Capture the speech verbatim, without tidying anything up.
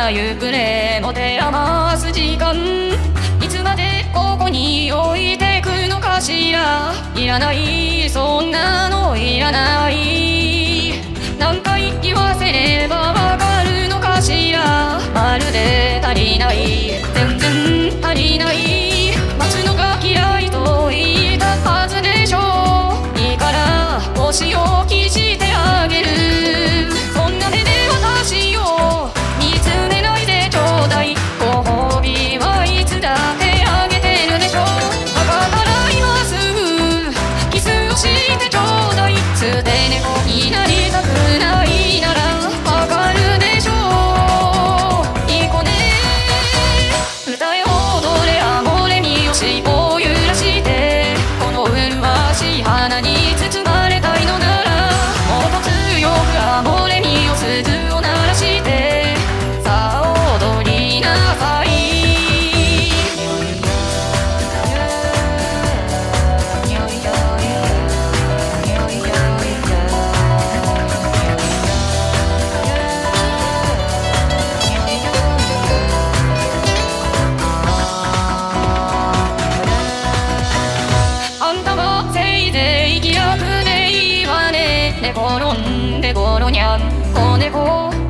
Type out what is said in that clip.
な夕暮れ持て余す時間、いつまでここに置いてくのかしら。いらない、そんなのいらない。何回言わせればわかるのかしら。まるで足りない、全然足りない。待つのが嫌いと言ったはずでしょう。いいから星を消してあげる。そんな目で私を見つめないでちょうだい。ご褒美はいつだってあげてるでしょ。だから今すぐキスをしてちょうだい。捨て猫になりたくないならわかるでしょう。いい子ね、歌え踊れアモレミよ、尻尾を揺らして。この麗しい花に包まれたいのなら、もっと強くアモレミよ、鈴を鳴らして。さあ踊りなさい。あんたはせいぜい気楽でいいわね。寝転んでゴロニャン子猫